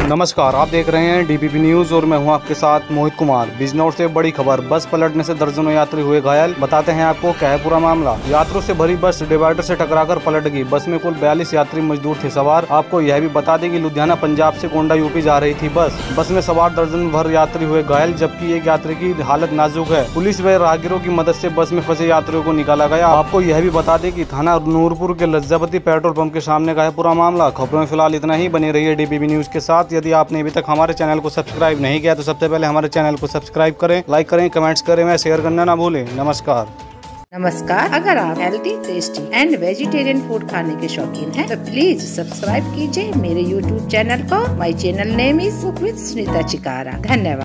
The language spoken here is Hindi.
नमस्कार, आप देख रहे हैं डीपीपी न्यूज और मैं हूं आपके साथ मोहित कुमार। बिजनौर से बड़ी खबर, बस पलटने से दर्जनों यात्री हुए घायल। बताते हैं आपको क्या है पूरा मामला। यात्रियों से भरी बस डिवाइडर से टकराकर पलट गई। बस में कुल 42 यात्री मजदूर थे सवार। आपको यह भी बता दें कि लुधियाना पंजाब से गोंडा यूपी जा रही थी बस में सवार दर्जन भर यात्री हुए घायल, जबकि एक यात्री की हालत नाजुक है। पुलिस व राहगीरों की मदद से बस में फंसे यात्रियों को निकाला गया। आपको यह भी बता दें कि थाना नूरपुर के लज्जापति पेट्रोल पंप के सामने का है पूरा मामला। खबरों में फिलहाल इतना ही। बने रहिए डीपीपी न्यूज के साथ। यदि आपने अभी तक हमारे चैनल को सब्सक्राइब नहीं किया तो सबसे पहले हमारे चैनल को सब्सक्राइब करें, लाइक करें, कमेंट्स करें व शेयर करना ना भूलें। नमस्कार। अगर आप healthy, tasty and vegetarian food खाने के शौकीन हैं तो प्लीज सब्सक्राइब कीजिए मेरे YouTube चैनल को। My channel name is cook with Sunita Chikara. धन्यवाद।